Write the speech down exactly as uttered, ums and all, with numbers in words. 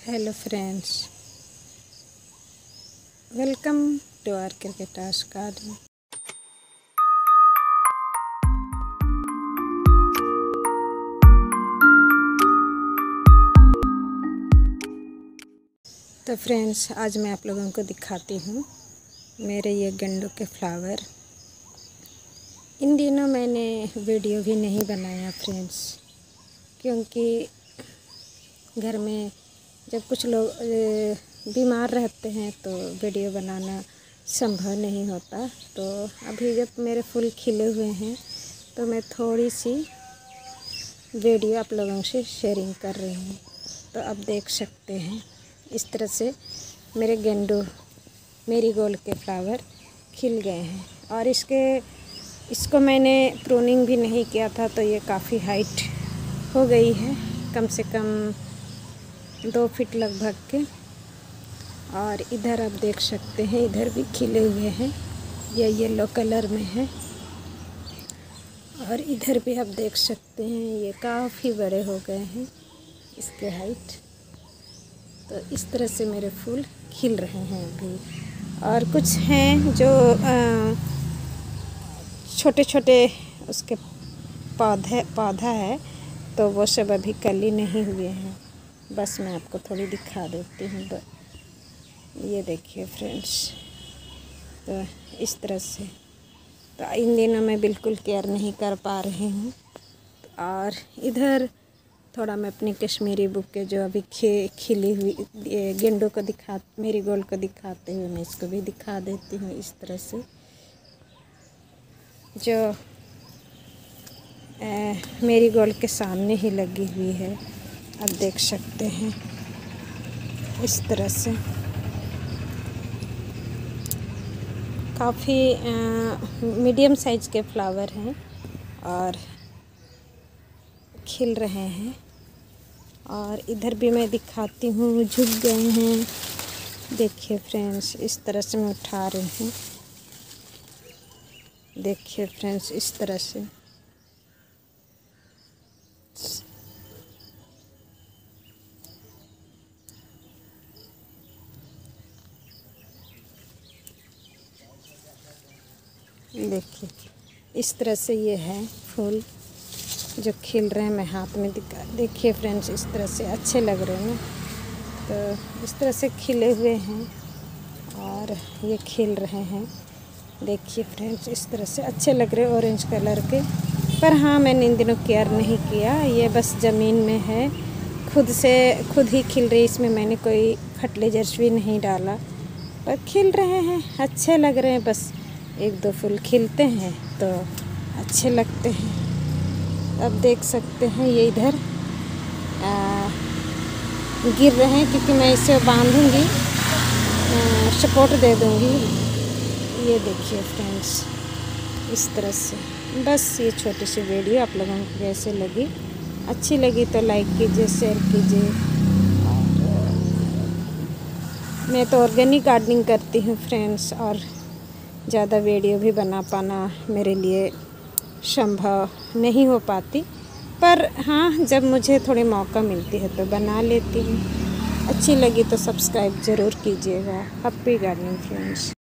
Hello friends, welcome to our cricketers garden. तो friends, आज मैं आप लोगों को दिखाती हूँ मेरे ये गेंदों के फ्लावर। इन दिनों मैंने वीडियो भी नहीं बनाया फ्रेंड्स, क्योंकि घर में जब कुछ लोग बीमार रहते हैं तो वीडियो बनाना संभव नहीं होता। तो अभी जब मेरे फूल खिले हुए हैं तो मैं थोड़ी सी वीडियो आप लोगों से शेयरिंग कर रही हूँ। तो अब देख सकते हैं इस तरह से मेरे गेंदों मेरीगोल्ड के फ्लावर खिल गए हैं। और इसके इसको मैंने प्रूनिंग भी नहीं किया था, तो ये काफ़ी हाइट हो गई है, कम से कम दो फीट लगभग के। और इधर आप देख सकते हैं, इधर भी खिले हुए हैं, ये येलो कलर में है। और इधर भी आप देख सकते हैं, ये काफ़ी बड़े हो गए हैं इसके हाइट। तो इस तरह से मेरे फूल खिल रहे हैं अभी। और कुछ हैं जो छोटे छोटे उसके पौधे पौधा है, तो वो सब अभी कली नहीं हुए हैं। बस मैं आपको थोड़ी दिखा देती हूँ। तो ये देखिए फ्रेंड्स, तो इस तरह से तो इन दिनों मैं बिल्कुल केयर नहीं कर पा रही हूँ। और इधर थोड़ा मैं अपनी कश्मीरी बुक के जो अभी खे खिली हुई गेंदों को दिखा मेरीगोल्ड को दिखाते हुए मैं इसको भी दिखा देती हूँ। इस तरह से जो मेरीगोल्ड के सामने ही लगी हुई है, आप देख सकते हैं इस तरह से। काफ़ी मीडियम साइज़ के फ्लावर हैं और खिल रहे हैं। और इधर भी मैं दिखाती हूँ, झुक गए हैं। देखिए फ्रेंड्स, इस तरह से मैं उठा रही हूँ। देखिए फ्रेंड्स, इस तरह से देखिए इस तरह से ये है फूल जो खिल रहे हैं। मैं हाथ में दिखा देखिए फ्रेंड्स, इस तरह से अच्छे लग रहे हैं ना। तो इस तरह से खिले हुए हैं और ये खिल रहे हैं। देखिए फ्रेंड्स, इस तरह से अच्छे लग रहे हैं, ऑरेंज कलर के। पर हाँ, मैंने इन दिनों केयर नहीं किया, ये बस ज़मीन में है, खुद से खुद ही खिल रही। इसमें मैंने कोई फर्टिलाइजर्स भी नहीं डाला, पर खिल रहे हैं, अच्छे लग रहे हैं। बस एक दो फूल खिलते हैं तो अच्छे लगते हैं। अब देख सकते हैं ये इधर आ, गिर रहे हैं, क्योंकि मैं इसे बांधूंगी, सपोर्ट दे दूंगी। ये देखिए फ्रेंड्स, इस तरह से। बस ये छोटी सी वीडियो आप लोगों को कैसे लगी? अच्छी लगी तो लाइक कीजिए, शेयर कीजिए। और मैं तो ऑर्गेनिक गार्डनिंग करती हूँ फ्रेंड्स, और ज़्यादा वीडियो भी बना पाना मेरे लिए संभव नहीं हो पाती। पर हाँ, जब मुझे थोड़ी मौका मिलती है तो बना लेती हूँ। अच्छी लगी तो सब्सक्राइब ज़रूर कीजिएगा। Happy gardening friends.